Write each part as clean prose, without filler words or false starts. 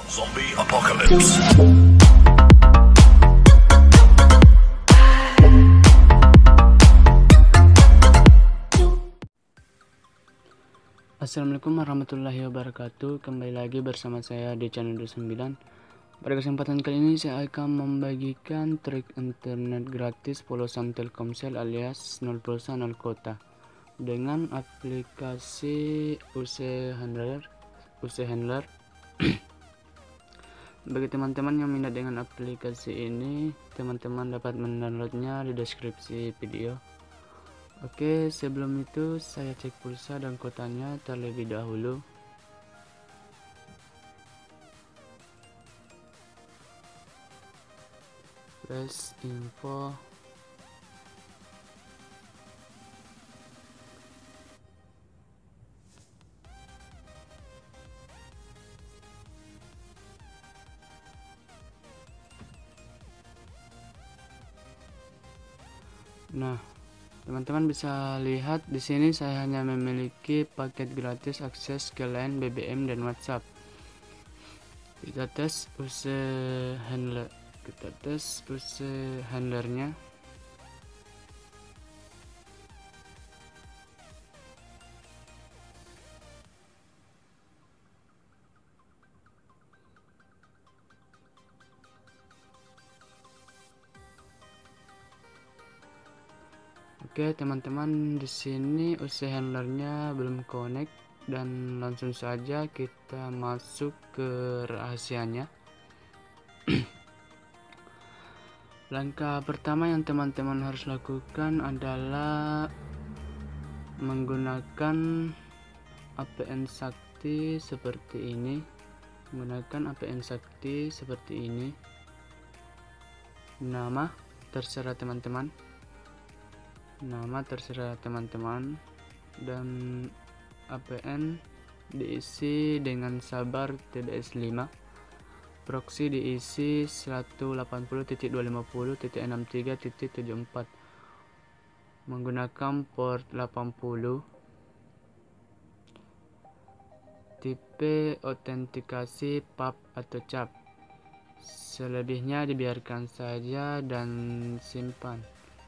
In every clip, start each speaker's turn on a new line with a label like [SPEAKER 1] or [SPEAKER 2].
[SPEAKER 1] Zombie Apocalypse.
[SPEAKER 2] Assalamualaikum warahmatullahi wabarakatuh. Kembali lagi bersama saya di channel 29. Pada kesempatan kali ini saya akan membagikan trik internet gratis polosan Telkomsel alias 0 pulsa 0 kuota dengan aplikasi UC Handler. Bagi teman-teman yang minat dengan aplikasi ini, teman-teman dapat mendownloadnya di deskripsi video. Oke, sebelum itu saya cek pulsa dan kuotanya terlebih dahulu. Flash info. Nah, teman-teman bisa lihat di sini saya hanya memiliki paket gratis akses ke line, BBM dan WhatsApp. Kita tes UC handlernya. Oke, teman-teman, di sini UC handlernya belum connect dan langsung saja kita masuk ke rahasianya. Langkah pertama yang teman-teman harus lakukan adalah menggunakan APN Sakti seperti ini. Nama terserah teman-teman, dan APN diisi dengan sabar TBS 5, proxy diisi 180.250.63.74 menggunakan port 80, tipe autentikasi PAP atau CAP. Selebihnya dibiarkan saja dan simpan.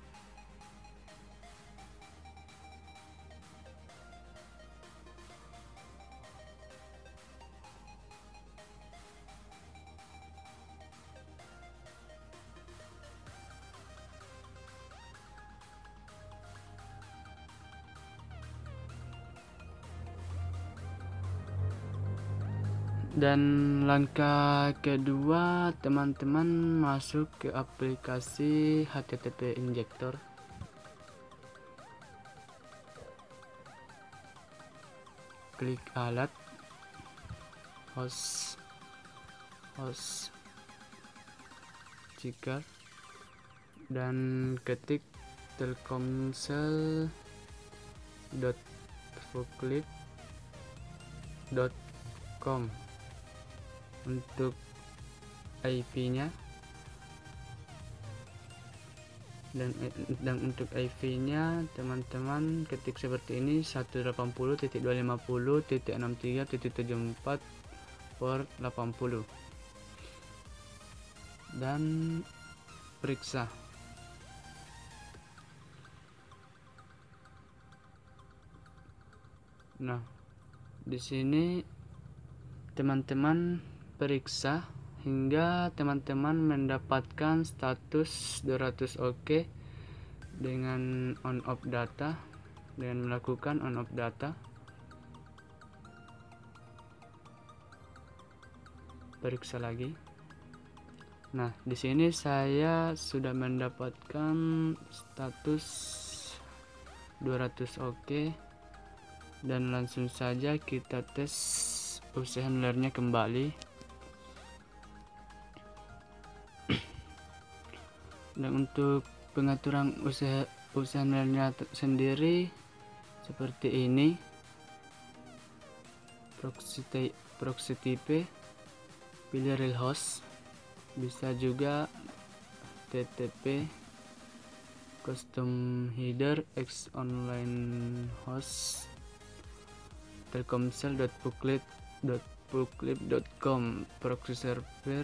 [SPEAKER 2] Dan langkah kedua, teman-teman masuk ke aplikasi HTTP Injector. Klik alat host checker dan ketik telkomsel.voclip.com untuk IP-nya, dan untuk IP-nya teman-teman ketik seperti ini, 180.250.63.74 port 80 dan periksa. Nah, di sini teman-teman periksa hingga teman-teman mendapatkan status 200 OK dengan on off data, dengan melakukan on off data. Periksa lagi. Nah, di sini saya sudah mendapatkan status 200 OK dan langsung saja kita tes UC handlernya kembali. Dan untuk pengaturan handlernya sendiri seperti ini: proxy type, pilih real host, bisa juga TTP, custom header, x online host, telkomsel.voclip.com bookclip.com proxy server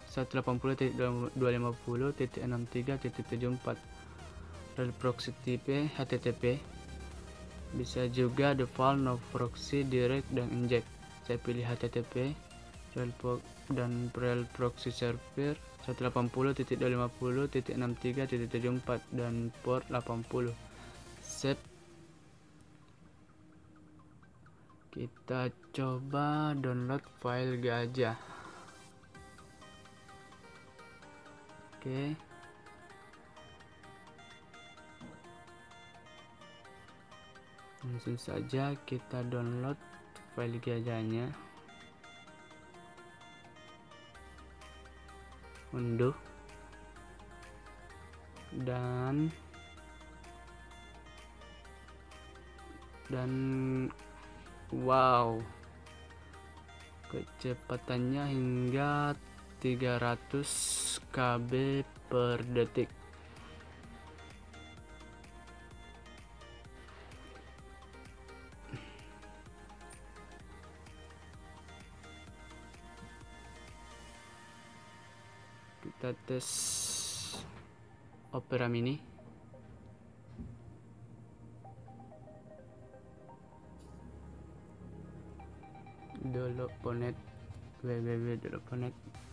[SPEAKER 2] 180.250.63.74 rel proxy tipe HTTP. Bisa juga default no proxy direct dan inject. Saya pilih HTTP dan rel proxy server 180.250.63.74 dan port 80. Save. Kita coba download file gajah. Oke. Langsung saja kita download file gajahnya. Unduh. Dan wow, kecepatannya hingga 300 KB per detik. Kita tes Opera Mini. Doloponet, www.doloponet.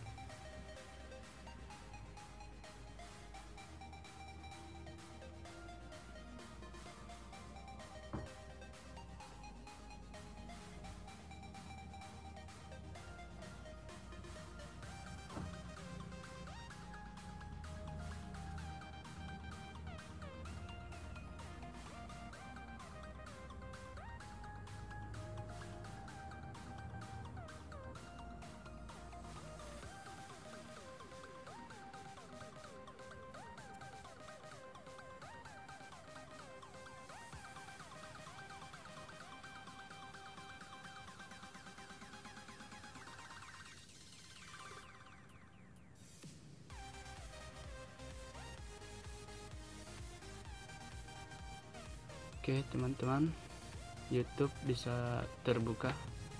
[SPEAKER 2] Oke teman-teman, YouTube bisa terbuka.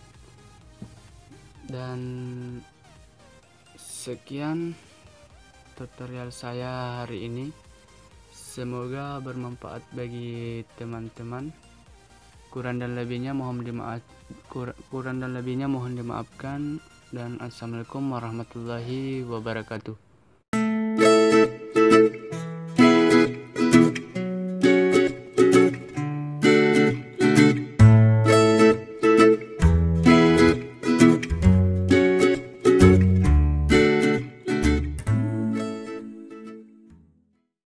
[SPEAKER 2] Dan sekian tutorial saya hari ini. Semoga bermanfaat bagi teman-teman. Kurang dan lebihnya mohon dimaafkan, dan assalamualaikum warahmatullahi wabarakatuh.